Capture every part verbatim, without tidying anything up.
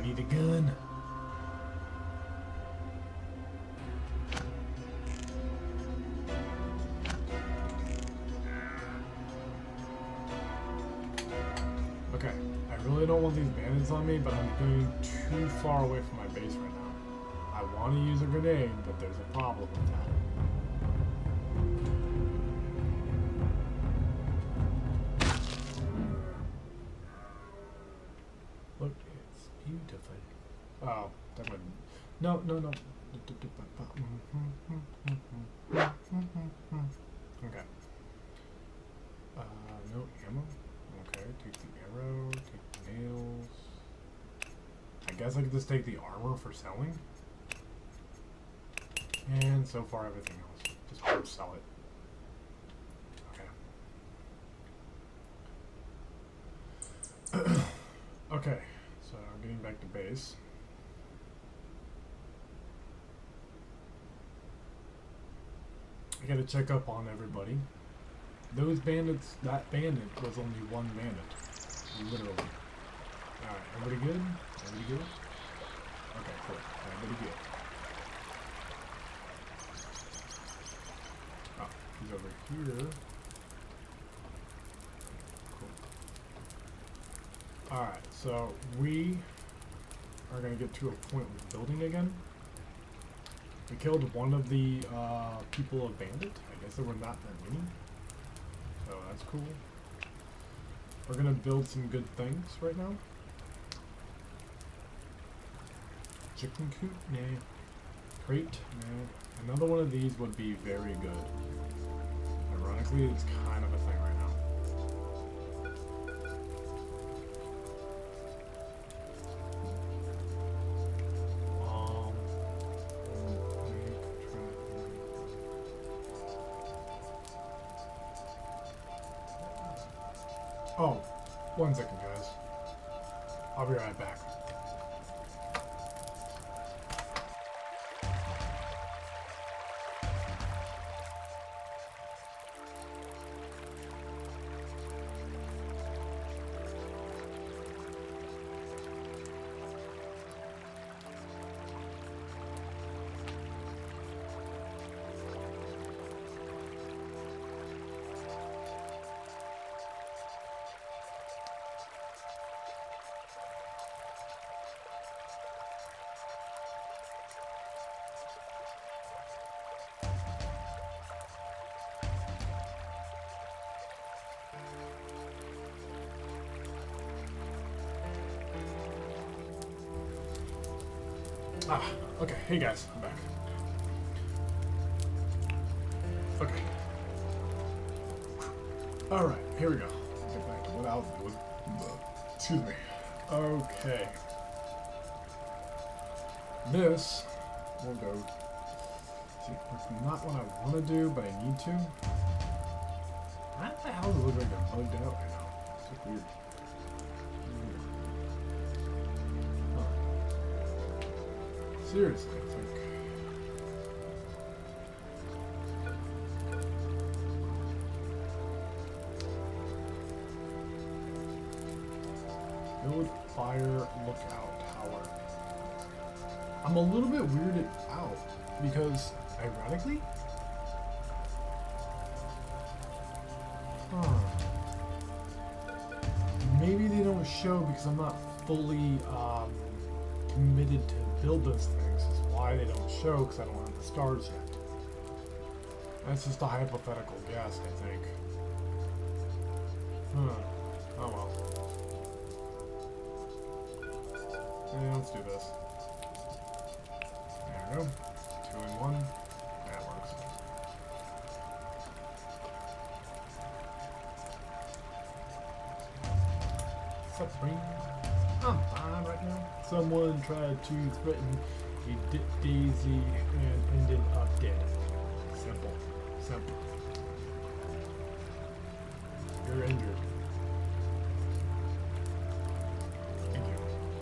need a gun. Okay, I really don't want these bandits on me, but I'm going too far away from my base right now. I want to use a grenade, but there's a problem with that. Look, it's beautiful. Oh, that would... No, no, no. Okay. Uh, no ammo? Okay, take the arrow, take the nails. I guess I could just take the armor for selling. And so far everything else. Just hard sell it. Okay. Okay, so getting back to base. I gotta check up on everybody. Those bandits, that bandit was only one bandit. Literally. Alright, everybody good? Everybody good? Okay, cool. Everybody good. Oh, he's over here. Cool. Alright, so we are going to get to a point with building again. We killed one of the uh, people of bandit. I guess there were not that many. So that's cool. We're going to build some good things right now. Chicken coop? Nah. Crate? Nah. Another one of these would be very good. Ironically, it's kind of a thing right now. Um, oh, one second, guys. I'll be right back. Ah, okay. Hey guys, I'm back. Okay. Alright, here we go. Get back to what I was doing. Excuse me. Okay. This will go. See, it's not what I want to do, but I need to. Why the hell does it look like they're bugged out right now? It's just weird. Seriously, it's like... Build fire lookout tower. I'm a little bit weirded out because, ironically... Huh. Maybe they don't show because I'm not fully um, committed to build those things, is why they don't show, because I don't have the stars yet. That's just a hypothetical guess, I think. Huh. Oh well. Yeah, let's do this. There we go. Two in one. That works. What's up, Spring? I'm fine right now. Someone tried to threaten a dip daisy and ended up dead. Simple. Simple. You're injured. Thank you.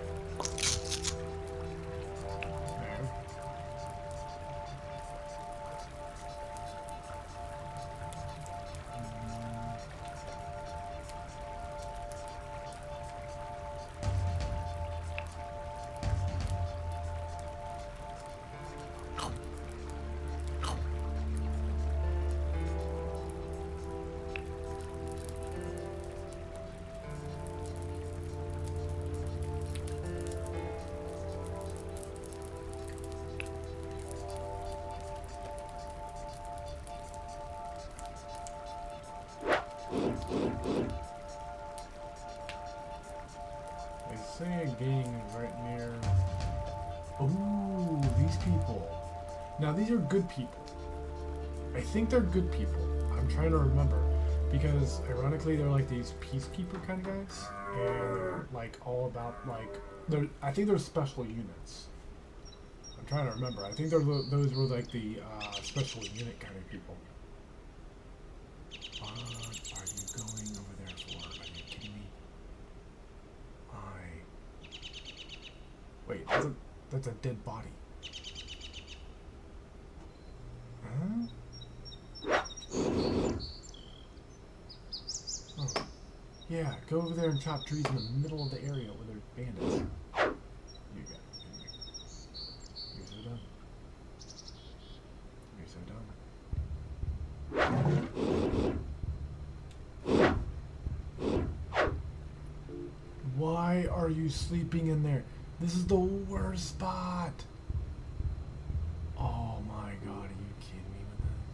There. being right near... Ooh, these people. Now, these are good people. I think they're good people. I'm trying to remember. Because, ironically, they're like these peacekeeper kind of guys. And they're, like, all about, like... They're, I think they're special units. I'm trying to remember. I think they're, those were, like, the uh, special unit kind of people. What are you going over there for? Are you kidding me? I... Wait, that's a, that's a dead body. Huh? Oh. Yeah, go over there and chop trees in the middle of the area where there's bandits. You got it. You're so dumb. You're so dumb. Why are you sleeping in there? This is the worst spot. Oh my god, are you kidding me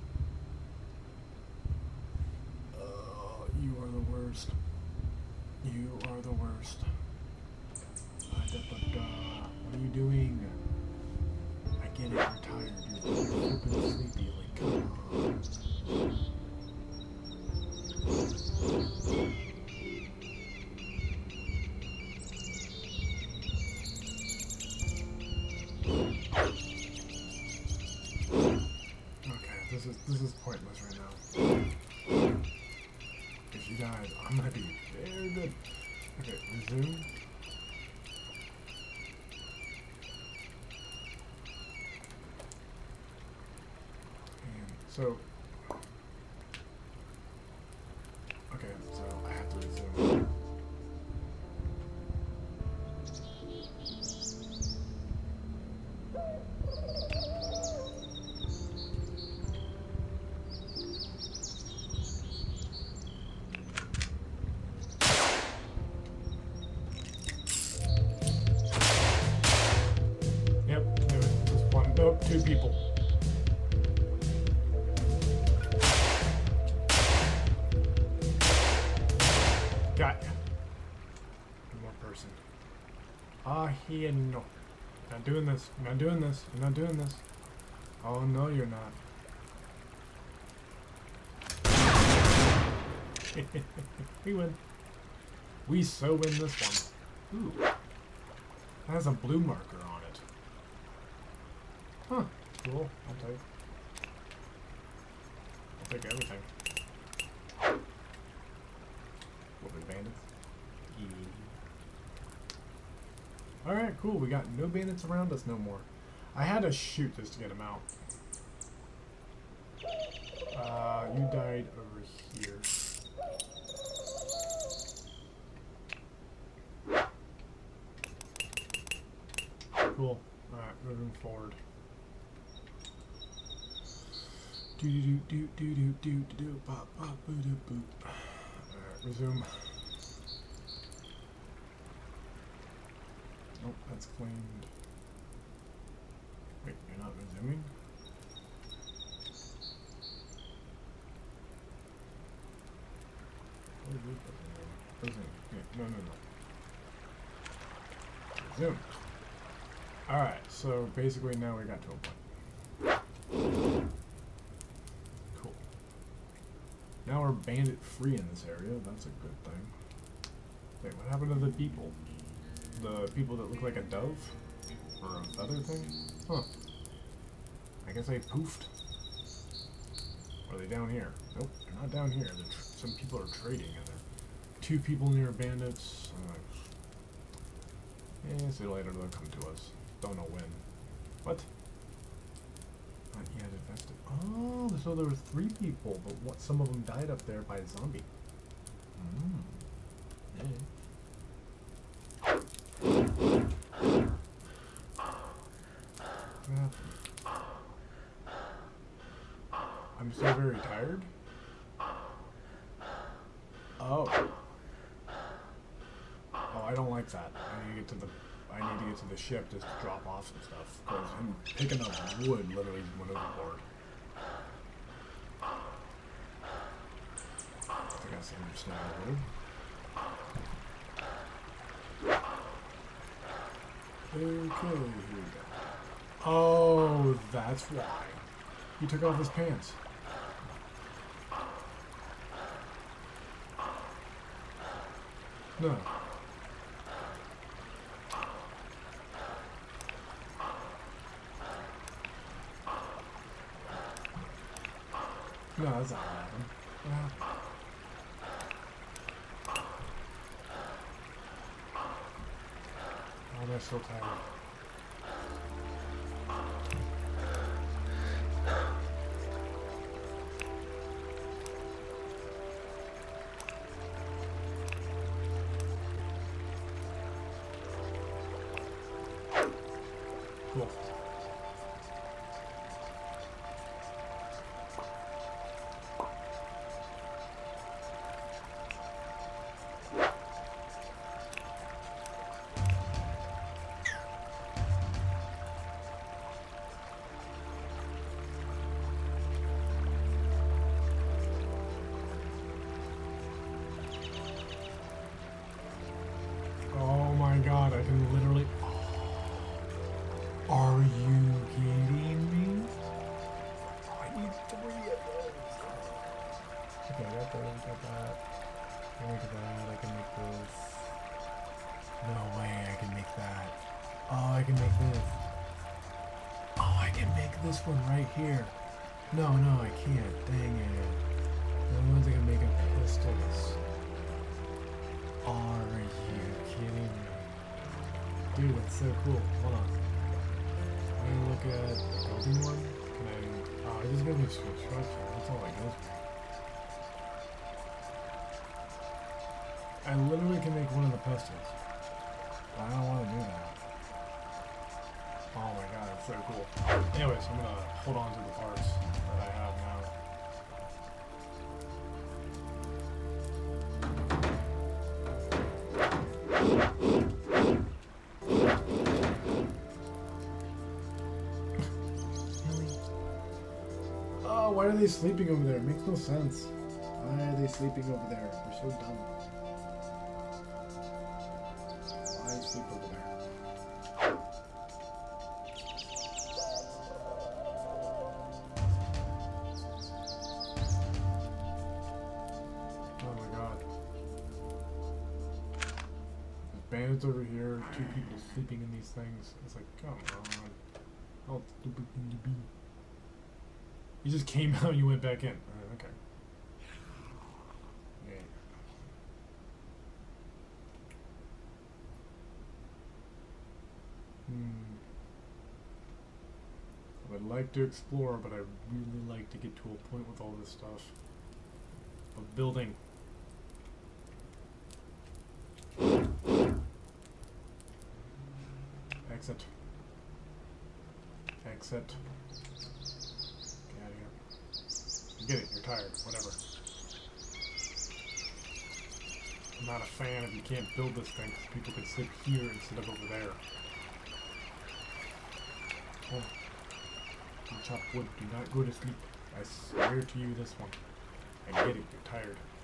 with that? Oh, you are the worst. You are the worst. What are you doing? I get it, you're tired. You're, you're flipping sleepy. Like, come on. Okay, this is this is pointless right now. If you died, I'm gonna be very good. Okay, resume. And so, okay, so I have to resume. Two people. Got ya. One more person. Ah, here no. Not doing this. I'm not doing this. I'm not doing this. Oh no, you're not. We win. We so win this one. Ooh. That has a blue marker on it. Huh. Cool. I'll take. I'll take everything. What, we bandits? Yeah. Alright, cool. We got no bandits around us no more. I had to shoot this to get him out. Uh, you died over here. Cool. Alright, moving forward. Do do do do do do do do bop bop boo doo boop. Alright, resume. Nope, that's cleaned. Wait, you're not resuming? Resume. Yeah, no, no, no. Resume. Alright, so basically now we got to a point. Cool. Now we're bandit free in this area. That's a good thing. Wait, what happened to the people? The people that look like a dove? Or a feather thing? Huh. I guess they poofed. Or are they down here? Nope, they're not down here. Tr some people are trading in there. Two people near bandits. Uh, yeah, see later they'll come to us. Don't know when. What? Not yet invested. Oh, so there were three people, but what? Some of them died up there by a zombie. Mm. Yeah. What happened? I'm so very tired. Oh. Oh, I don't like that. I need to get to the. I need to get to the ship just to drop off some stuff. Because him picking up wood literally went overboard. I think I see understand wood. Okay, here we go. Oh, that's why. He took off his pants. No. No, that's not what happened. What happened? Oh, they're so tired. Cool. Oh my god, I can literally... Are you kidding me? I need three of those. Okay, I got those, got that. I can make that, I can make this. No way I can make that. Oh, I can make this. Oh, I can make this one right here. No, no, I can't. Dang it. The only ones I can make are pistols. Are you kidding me? Dude, that's so cool. Hold on. I'm gonna look at the building one. Can I... Oh, it just gives me construction. That's all it gives me. I literally can make one of the pistols. But I don't want to do that. Oh my god, it's so cool. Anyways, I'm gonna hold on to the parts that I have now. Oh, why are they sleeping over there? It makes no sense. Why are they sleeping over there? They're so dumb. Why sleep over there? Oh my god. There's bandits over here, two people sleeping in these things. It's like, come on. How stupid can you be? You just came out and you went back in. Uh, okay. Yeah. Hmm. I would like to explore, but I really like to get to a point with all this stuff. Of building. Exit. Exit. Get it, you're tired, whatever. I'm not a fan if you can't build this thing, because people can sleep here instead of over there. Oh. You chop wood, do not go to sleep. I swear to you this one. I get it, you're tired.